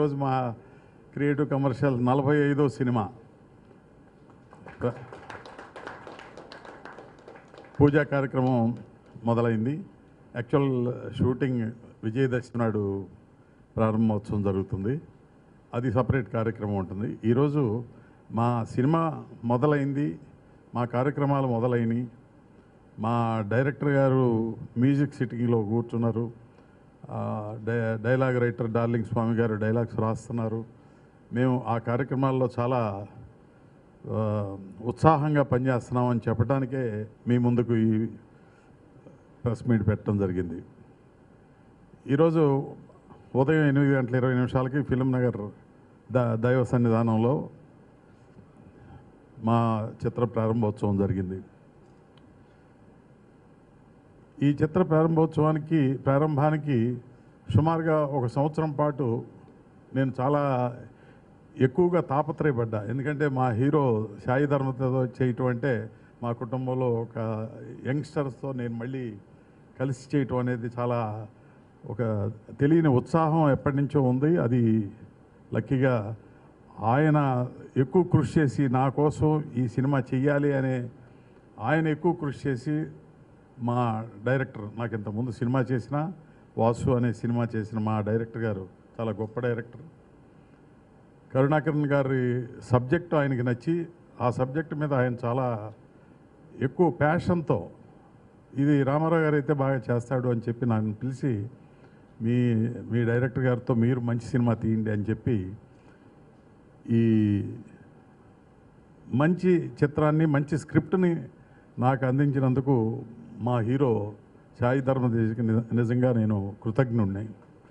ఈరోజు మా creative commercial 45వ సినిమా పూజా కార్యక్రమం మొదలైంది. యాక్చువల్ షూటింగ్ విజయదశమి నాడు ప్రారంభోత్సవం జరుగుతుంది. అది సపరేట్ కార్యక్రమం ఉంటుంది. ఈరోజు మా సినిమా మొదలైంది, మా కార్యక్రమాలు మొదలైనవి. మా డైరెక్టర్ గారు మ్యూజిక్ సిట్టింగ్లో కూర్చున్నారు. డైలాగ్ రైటర్ డార్లింగ్ స్వామి గారు డైలాగ్స్ రాస్తున్నారు. మేము ఆ కార్యక్రమాల్లో చాలా ఉత్సాహంగా పనిచేస్తున్నామని చెప్పడానికే మీ ముందుకు ఈ ప్రెస్ మీట్ పెట్టడం జరిగింది. ఈరోజు ఉదయం 8:20 ఫిల్మ్ నగర్ దైవ సన్నిధానంలో మా చిత్ర ప్రారంభోత్సవం జరిగింది. ఈ చిత్ర ప్రారంభానికి సుమారుగా 1 సంవత్సరం పాటు నేను చాలా ఎక్కువగా తాపత్రయపడ్డా. ఎందుకంటే మా హీరో సాయి ధర్మ తేజ్ చేయటం అంటే మా కుటుంబంలో ఒక యంగ్స్టర్స్తో నేను మళ్ళీ కలిసి చేయటం అనేది చాలా ఒక తెలియని ఉత్సాహం ఎప్పటి నుంచో ఉంది. అది లక్కీగా ఆయన ఎక్కువ కృషి చేసి నా కోసం ఈ సినిమా చెయ్యాలి అనే ఆయన ఎక్కువ కృషి చేసి మా డైరెక్టర్, నాకు ఇంతకుముందు సినిమా చేసిన వాసు అనే సినిమా చేసిన మా డైరెక్టర్ గారు చాలా గొప్ప డైరెక్టర్. కరుణాకరన్ గారి సబ్జెక్టు ఆయనకి నచ్చి ఆ సబ్జెక్టు మీద ఆయన చాలా ఎక్కువ ప్యాషన్తో ఇది రామారావు గారు అయితే బాగా చేస్తాడు అని చెప్పి నన్ను పిలిచి మీ డైరెక్టర్ గారితో మీరు మంచి సినిమా తీయండి అని చెప్పి ఈ మంచి చిత్రాన్ని మంచి స్క్రిప్ట్ని నాకు అందించినందుకు మా హీరో సాయి ధర్మ తేజ్కి నిజంగా నేను కృతజ్ఞుడిని.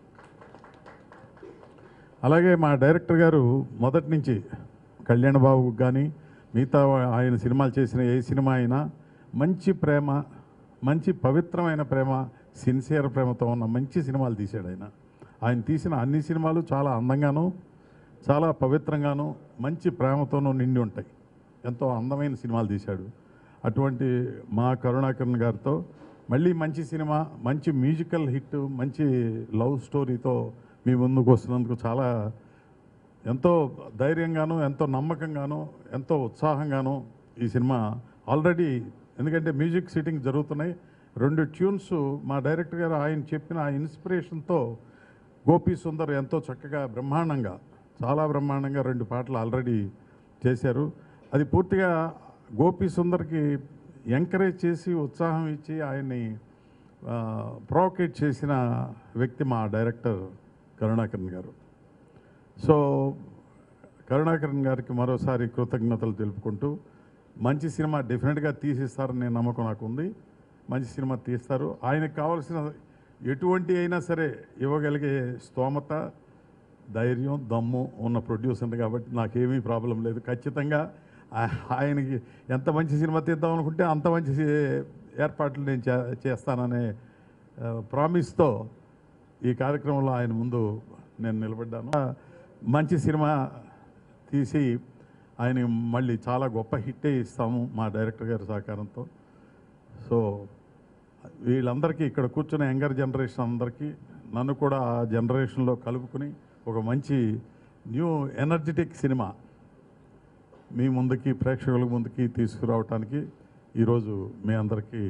అలాగే మా డైరెక్టర్ గారు మొదటి నుంచి కళ్యాణ్ బాబుకి కానీ మిగతా ఆయన సినిమాలు చేసిన ఏ సినిమా అయినా మంచి ప్రేమ, మంచి పవిత్రమైన ప్రేమ, సిన్సియర్ ప్రేమతో ఉన్న మంచి సినిమాలు తీశాడు ఆయన తీసిన అన్ని సినిమాలు చాలా అందంగాను చాలా పవిత్రంగాను మంచి ప్రేమతోనూ నిండి ఉంటాయి. ఎంతో అందమైన సినిమాలు తీశాడు. అటువంటి మా కరుణాకరన్ గారితో మళ్ళీ మంచి సినిమా, మంచి మ్యూజికల్ హిట్, మంచి లవ్ స్టోరీతో మీ ముందుకు వస్తున్నందుకు చాలా ఎంతో ధైర్యంగాను, ఎంతో నమ్మకంగాను, ఎంతో ఉత్సాహంగాను ఈ సినిమా ఆల్రెడీ, ఎందుకంటే మ్యూజిక్ సిట్టింగ్ జరుగుతున్నాయి. 2 ట్యూన్స్ మా డైరెక్టర్ గారు ఆయన చెప్పిన ఆ ఇన్స్పిరేషన్తో గోపీ సుందర్ ఎంతో చక్కగా బ్రహ్మాండంగా, చాలా బ్రహ్మాండంగా 2 పాటలు ఆల్రెడీ చేశారు. అది పూర్తిగా గోపీ సుందర్కి ఎంకరేజ్ చేసి ఉత్సాహం ఇచ్చి ఆయన్ని ప్రొవోకేట్ చేసిన వ్యక్తి మా డైరెక్టర్ కరుణాకరన్ గారు. సో కరుణాకరన్ గారికి మరోసారి కృతజ్ఞతలు తెలుపుకుంటూ మంచి సినిమా డెఫినెట్గా తీసిస్తారని నమ్మకం నాకు ఉంది. మంచి సినిమా తీస్తారు. ఆయనకు కావాల్సిన ఎటువంటి అయినా సరే ఇవ్వగలిగే స్తోమత, ధైర్యం, దమ్ము ఉన్న ప్రొడ్యూసర్ కాబట్టి నాకేమీ ప్రాబ్లం లేదు. ఖచ్చితంగా ఆయనకి ఎంత మంచి సినిమా తీద్దాం అనుకుంటే అంత మంచి ఏర్పాట్లు నేను చేస్తాననే ప్రామిస్తో ఈ కార్యక్రమంలో ఆయన ముందు నేను నిలబడ్డాను. మంచి సినిమా తీసి ఆయన మళ్ళీ చాలా గొప్ప హిట్టే ఇస్తాము మా డైరెక్టర్ గారి సహకారంతో. సో వీళ్ళందరికీ ఇక్కడ కూర్చున్న యంగర్ జనరేషన్ అందరికీ నన్ను కూడా ఆ జనరేషన్లో కలుపుకుని ఒక మంచి న్యూ ఎనర్జెటిక్ సినిమా మీ ముందుకి, ప్రేక్షకుల ముందుకి తీసుకురావటానికి ఈరోజు మీ అందరికీ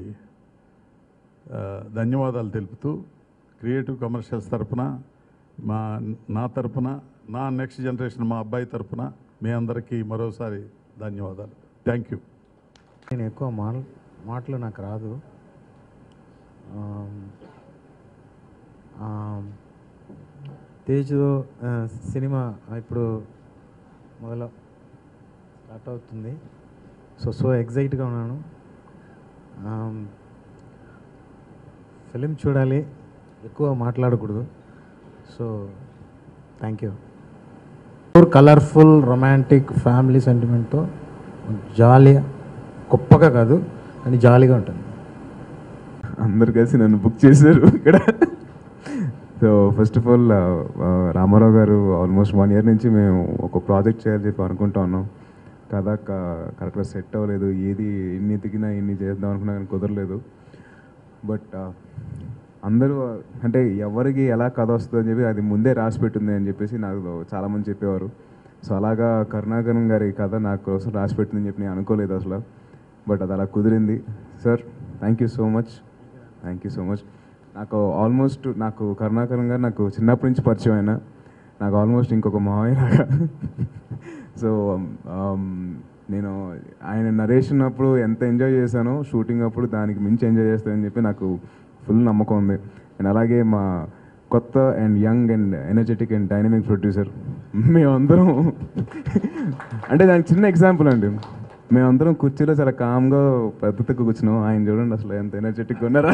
ధన్యవాదాలు తెలుపుతూ క్రియేటివ్ కమర్షియల్స్ తరఫున, నా తరఫున, నా నెక్స్ట్ జనరేషన్ మా అబ్బాయి తరఫున మీ అందరికీ మరోసారి ధన్యవాదాలు. Thank you. నేను ఎక్కువ మాటలు నాకు రాదు. తేజ్ సినిమా ఇప్పుడు స్టార్ట్ అవుతుంది. సో ఎగ్జైట్గా ఉన్నాను. ఫిలిం చూడాలి, ఎక్కువ మాట్లాడకూడదు. So thank you. Colourful romantic family సెంటిమెంట్తో జాలీగా, గొప్పగా కాదు అని జాలీగా ఉంటుంది. అందరు కలిసి నన్ను బుక్ చేశారు ఇక్కడ. So first of all Ramarao garu almost 1 year నుంచి మేము ఒక ప్రాజెక్ట్ చేయాలని చెప్పి అనుకుంటా ఉన్నాం. కదా కరెక్ట్గా సెట్ అవ్వలేదు. ఏది ఎన్ని ఎదిగినా ఎన్ని చేద్దాం అనుకున్నా కానీ కుదరలేదు. బట్ అందరూ అంటే ఎవరికి ఎలా కథ వస్తుందని చెప్పి అది ముందే రాసి పెట్టింది అని చెప్పేసి నాకు చాలామంది చెప్పేవారు. సో అలాగా కరుణాకరన్ గారి కథ నా కోసం రాసి పెట్టిందని చెప్పి నేను అనుకోలేదు అసలు. బట్ అది అలా కుదిరింది. Sir thank you so much, thank you so much. నాకు ఆల్మోస్ట్ నాకు కరుణాకరన్ గారు నాకు చిన్నప్పటి నుంచి పరిచయం అయినా, నాకు ఆల్మోస్ట్ ఇంకొక మావయ్య లాగా. సో నేను ఆయన నరేషన్ అప్పుడు ఎంత ఎంజాయ్ చేశానో షూటింగ్ అప్పుడు దానికి మించి ఎంజాయ్ చేస్తానని చెప్పి నాకు ఫుల్ నమ్మకం ఉంది. అండ్ అలాగే మా కొత్త and young and energetic and dynamic producer మేమందరం అంటే దానికి చిన్న ఎగ్జాంపుల్ అండి. మేమందరం కుర్చీలో చాలా కామ్గా పద్ధతిగా కూర్చున్నాం. ఆయన చూడండి అసలు ఎంత ఎనర్జెటిక్గా ఉన్నారా.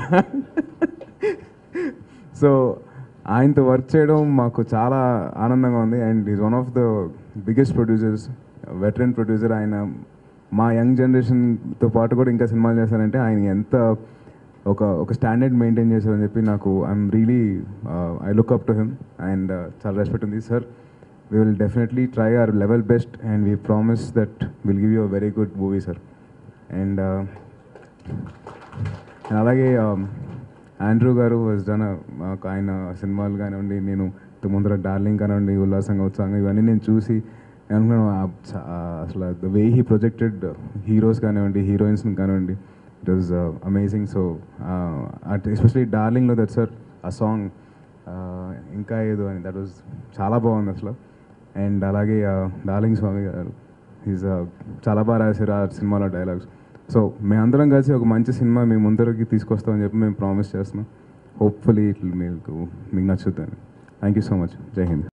సో ఆయనతో వర్క్ చేయడం మాకు చాలా ఆనందంగా ఉంది. And is one of the biggest producers, veteran producer. ఆయన మా యంగ్ జనరేషన్తో పాటు కూడా ఇంకా సినిమాలు చేశారంటే ఆయన ఎంత ఒక స్టాండర్డ్ మెయింటైన్ చేశారని చెప్పి నాకు I'm really I look up to him and చాలా రెస్పెక్ట్ ఉంది. Sir, we will definitely try our level best and we promise that will give you a very good movie sir. And అలాగే Andrew గారు was done ఆయన సినిమాలు కానివ్వండి, నేను ముందర darling కానివ్వండి, ఉల్లాసంగా ఉత్సాహంగా ఇవన్నీ నేను చూసి అనుకున్నాను అసలు the way he projected heroes కానివ్వండి, హీరోయిన్స్ని కానివ్వండి, it was amazing. So especially డార్లింగ్లో దట్ సార్ ఆ సాంగ్ ఇంకా ఏదో అని దట్ వాజ్ చాలా బాగుంది అసలు. అండ్ అలాగే డార్లింగ్ స్వామి గారు ఈజ్ చాలా బాగా రాశారు ఆ సినిమాలో డైలాగ్స్. సో మేమందరం కలిసి ఒక మంచి సినిమా మీ ముందరికి తీసుకొస్తామని చెప్పి మేము ప్రామిస్ చేస్తున్నాం. హోప్ఫుల్లీ ఇట్ మీకు నచ్చుద్దని. Thank you so much. జై హింద్.